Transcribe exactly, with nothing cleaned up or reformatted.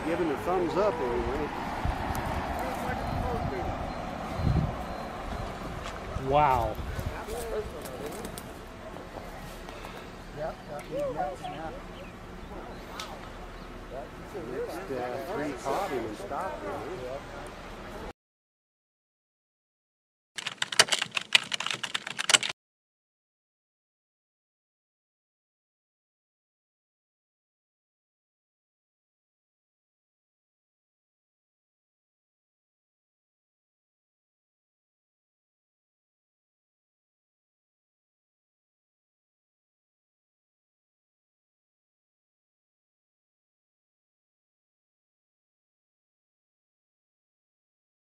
giving the thumbs up anyway. Wow. Yep, yep, yep. Next uh, three caught him and stopped him. Huh?